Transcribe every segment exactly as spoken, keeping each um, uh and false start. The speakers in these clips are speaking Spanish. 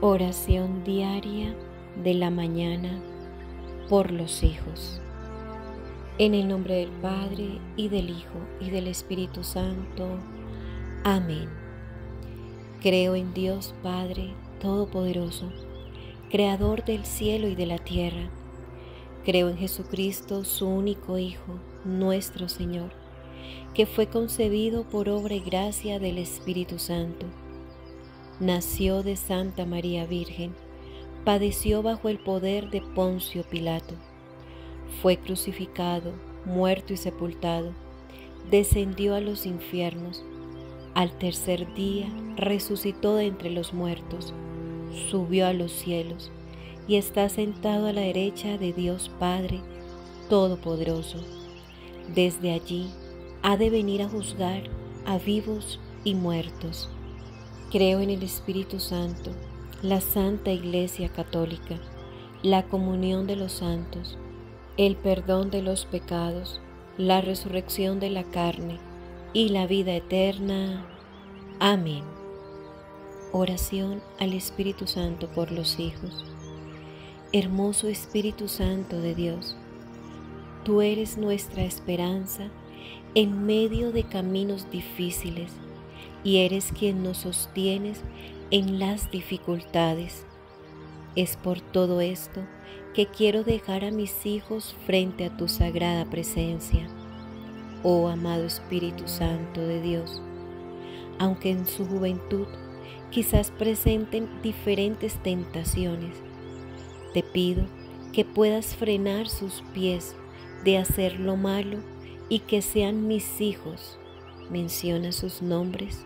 Oración diaria de la mañana por los hijos. En el nombre del Padre, y del Hijo, y del Espíritu Santo. Amén. Creo en Dios Padre Todopoderoso, Creador del cielo y de la tierra. Creo en Jesucristo, su único Hijo, nuestro Señor, que fue concebido por obra y gracia del Espíritu Santo. Nació de Santa María Virgen, padeció bajo el poder de Poncio Pilato, fue crucificado, muerto y sepultado, descendió a los infiernos, al tercer día resucitó de entre los muertos, subió a los cielos y está sentado a la derecha de Dios Padre Todopoderoso. Desde allí ha de venir a juzgar a vivos y muertos. Creo en el Espíritu Santo, la Santa Iglesia Católica, la comunión de los santos, el perdón de los pecados, la resurrección de la carne y la vida eterna. Amén. Oración al Espíritu Santo por los hijos. Hermoso Espíritu Santo de Dios, tú eres nuestra esperanza en medio de caminos difíciles, y eres quien nos sostienes en las dificultades. Es por todo esto que quiero dejar a mis hijos frente a tu sagrada presencia, oh amado Espíritu Santo de Dios. Aunque en su juventud quizás presenten diferentes tentaciones, te pido que puedas frenar sus pies de hacer lo malo y que sean mis hijos. Menciona sus nombres.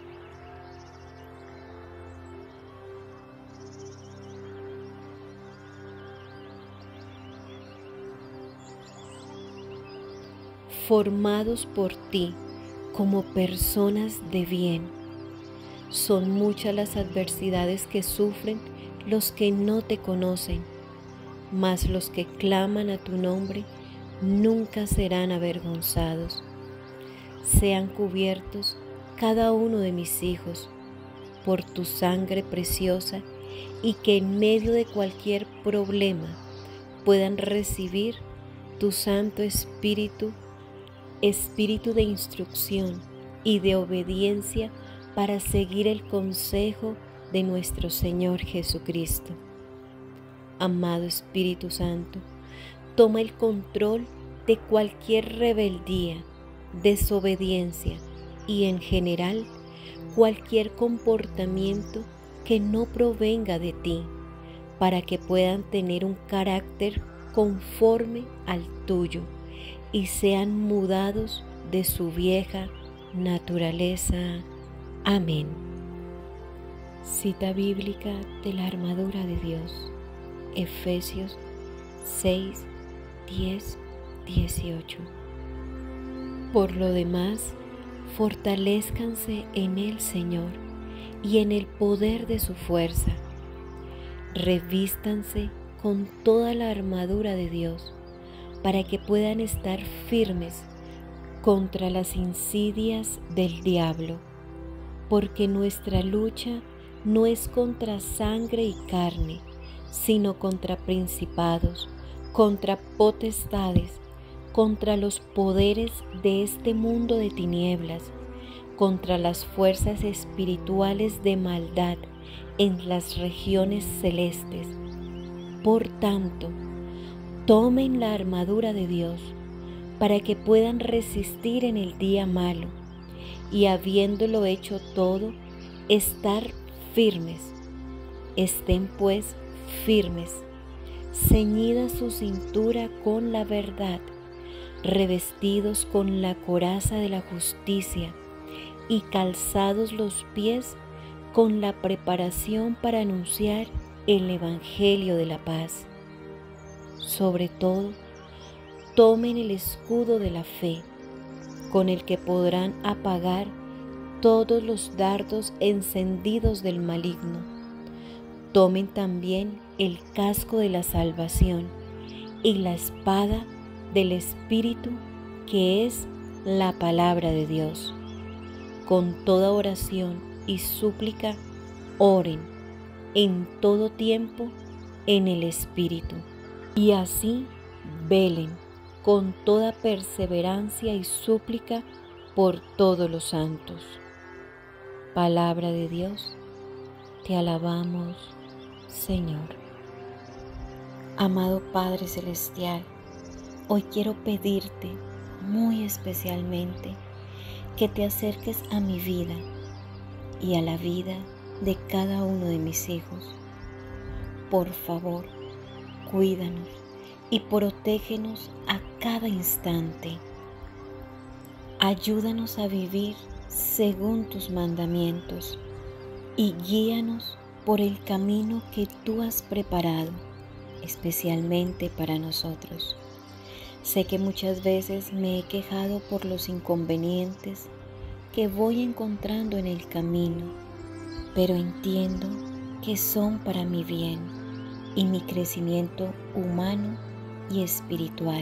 Formados por ti como personas de bien. Son muchas las adversidades que sufren los que no te conocen, mas los que claman a tu nombre nunca serán avergonzados. Sean cubiertos cada uno de mis hijos por tu sangre preciosa, y que en medio de cualquier problema puedan recibir tu Santo Espíritu, Espíritu de instrucción y de obediencia para seguir el consejo de nuestro Señor Jesucristo. Amado Espíritu Santo, toma el control de cualquier rebeldía, desobediencia y en general cualquier comportamiento que no provenga de ti, para que puedan tener un carácter conforme al tuyo y sean mudados de su vieja naturaleza. Amén. Cita bíblica de la armadura de Dios, Efesios seis, diez, dieciocho. Por lo demás, fortalézcanse en el Señor y en el poder de su fuerza. Revístanse con toda la armadura de Dios, para que puedan estar firmes contra las insidias del diablo, porque nuestra lucha no es contra sangre y carne, sino contra principados, contra potestades, contra los poderes de este mundo de tinieblas, contra las fuerzas espirituales de maldad en las regiones celestes. Por tanto, tomen la armadura de Dios para que puedan resistir en el día malo, y habiéndolo hecho todo, estar firmes. Estén pues firmes, ceñida su cintura con la verdad, revestidos con la coraza de la justicia y calzados los pies con la preparación para anunciar el Evangelio de la paz. Sobre todo, tomen el escudo de la fe, con el que podrán apagar todos los dardos encendidos del maligno. Tomen también el casco de la salvación y la espada del Espíritu, que es la palabra de Dios. Con toda oración y súplica, oren en todo tiempo en el Espíritu. Y así velen con toda perseverancia y súplica por todos los santos. Palabra de Dios, te alabamos, Señor. Amado Padre Celestial, hoy quiero pedirte muy especialmente que te acerques a mi vida y a la vida de cada uno de mis hijos. Por favor, cuídanos y protégenos a cada instante. Ayúdanos a vivir según tus mandamientos y guíanos por el camino que tú has preparado especialmente para nosotros. Sé que muchas veces me he quejado por los inconvenientes que voy encontrando en el camino, pero entiendo que son para mi bien y mi crecimiento humano y espiritual.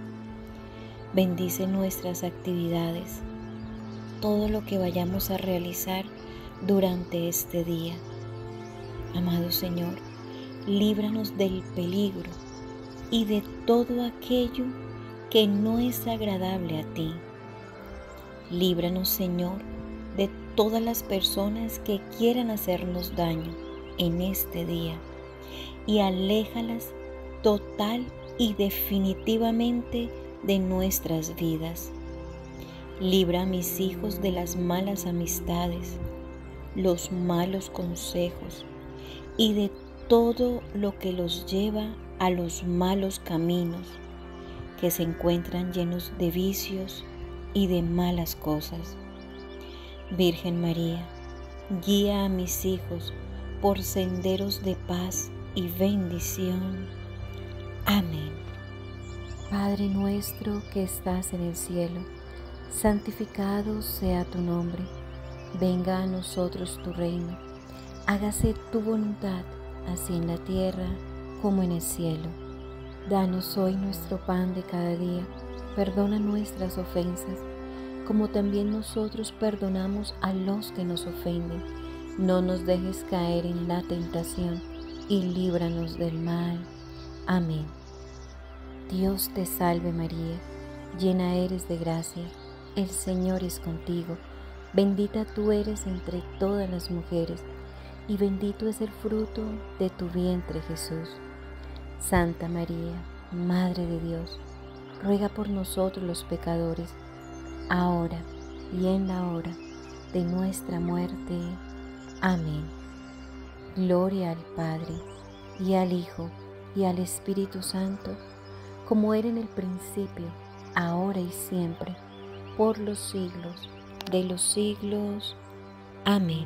Bendice nuestras actividades, todo lo que vayamos a realizar durante este día. Amado Señor, líbranos del peligro y de todo aquello que no es agradable a ti. Líbranos, Señor, de todas las personas que quieran hacernos daño en este día y aléjalas total y definitivamente de nuestras vidas. Libra a mis hijos de las malas amistades, los malos consejos y de todo lo que los lleva a los malos caminos, que se encuentran llenos de vicios y de malas cosas. Virgen María, guía a mis hijos por senderos de paz y bendición. Amén. Padre nuestro que estás en el cielo, santificado sea tu nombre. Venga a nosotros tu reino. Hágase tu voluntad, así en la tierra como en el cielo. Danos hoy nuestro pan de cada día. Perdona nuestras ofensas, como también nosotros perdonamos a los que nos ofenden. No nos dejes caer en la tentación y líbranos del mal. Amén. Dios te salve María, llena eres de gracia, el Señor es contigo. Bendita tú eres entre todas las mujeres, y bendito es el fruto de tu vientre Jesús. Santa María, Madre de Dios, ruega por nosotros los pecadores, ahora y en la hora de nuestra muerte. Amén. Gloria al Padre, y al Hijo, y al Espíritu Santo, como era en el principio, ahora y siempre, por los siglos de los siglos. Amén.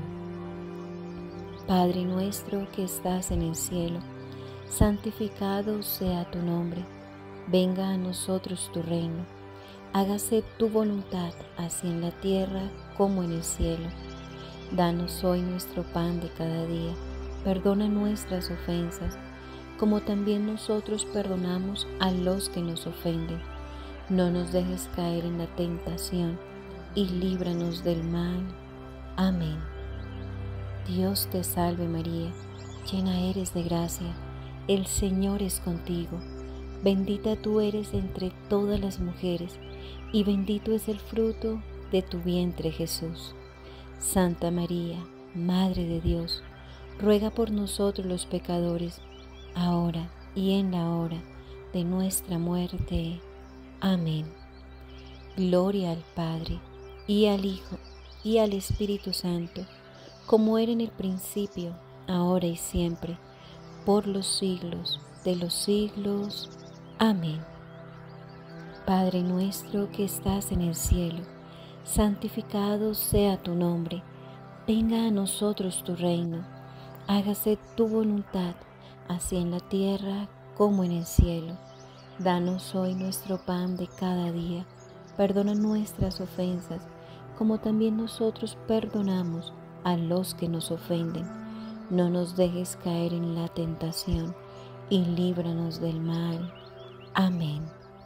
Padre nuestro que estás en el cielo, santificado sea tu nombre. Venga a nosotros tu reino. Hágase tu voluntad, así en la tierra como en el cielo. Danos hoy nuestro pan de cada día. Perdona nuestras ofensas, como también nosotros perdonamos a los que nos ofenden. No nos dejes caer en la tentación y líbranos del mal. Amén. Dios te salve María, llena eres de gracia, el Señor es contigo. Bendita tú eres entre todas las mujeres, y bendito es el fruto de tu vientre Jesús. Santa María, Madre de Dios, ruega por nosotros los pecadores, ahora y en la hora de nuestra muerte. Amén. Gloria al Padre, y al Hijo, y al Espíritu Santo, como era en el principio, ahora y siempre, por los siglos de los siglos. Amén. Padre nuestro que estás en el cielo, santificado sea tu nombre. Venga a nosotros tu reino. Hágase tu voluntad, así en la tierra como en el cielo. Danos hoy nuestro pan de cada día. Perdona nuestras ofensas, como también nosotros perdonamos a los que nos ofenden. No nos dejes caer en la tentación y líbranos del mal. Amén.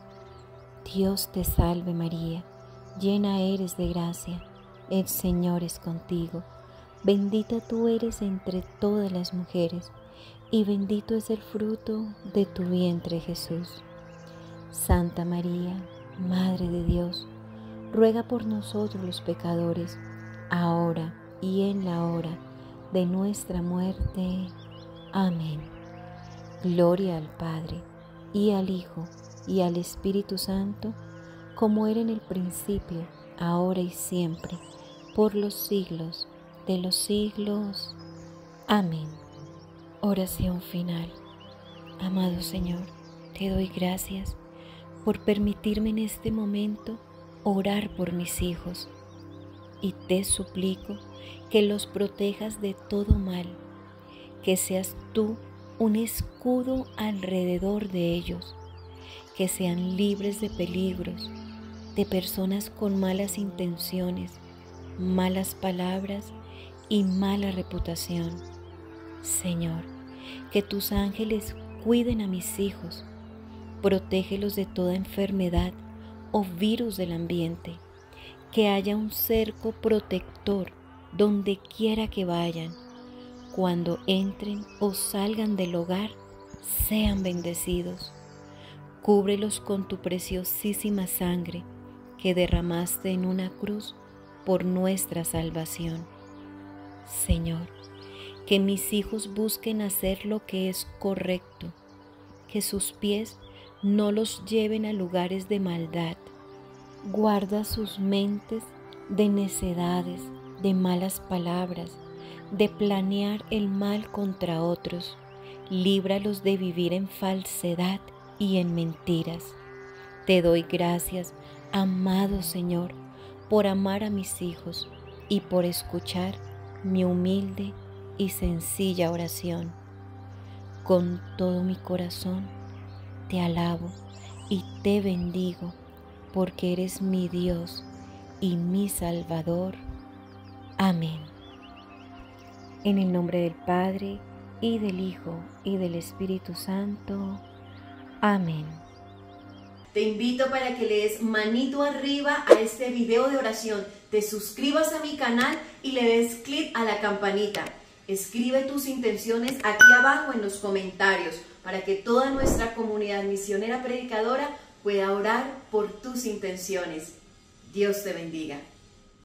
Dios te salve María, llena eres de gracia, el Señor es contigo. Bendita tú eres entre todas las mujeres, y bendito es el fruto de tu vientre, Jesús. Santa María, Madre de Dios, ruega por nosotros los pecadores, ahora y en la hora de nuestra muerte. Amén. Gloria al Padre, y al Hijo, y al Espíritu Santo, como era en el principio, ahora y siempre, por los siglos de los siglos. Amén. Oración final. Amado Señor, te doy gracias por permitirme en este momento orar por mis hijos, y te suplico que los protejas de todo mal, que seas tú un escudo alrededor de ellos, que sean libres de peligros, de personas con malas intenciones, malas palabras y mala reputación. Señor, que tus ángeles cuiden a mis hijos, protégelos de toda enfermedad o virus del ambiente, que haya un cerco protector donde quiera que vayan. Cuando entren o salgan del hogar, sean bendecidos. Cúbrelos con tu preciosísima sangre que derramaste en una cruz por nuestra salvación. Señor, que mis hijos busquen hacer lo que es correcto, que sus pies no los lleven a lugares de maldad. Guarda sus mentes de necedades, de malas palabras, de planear el mal contra otros. Líbralos de vivir en falsedad y en mentiras. Te doy gracias, amado Señor, por amar a mis hijos y por escuchar mi humilde y sencilla oración. Con todo mi corazón te alabo y te bendigo, porque eres mi Dios y mi Salvador. Amén. En el nombre del Padre, y del Hijo, y del Espíritu Santo. Amén. Te invito para que le des manito arriba a este video de oración, te suscribas a mi canal y le des clic a la campanita. Escribe tus intenciones aquí abajo en los comentarios para que toda nuestra comunidad misionera predicadora pueda orar por tus intenciones. Dios te bendiga.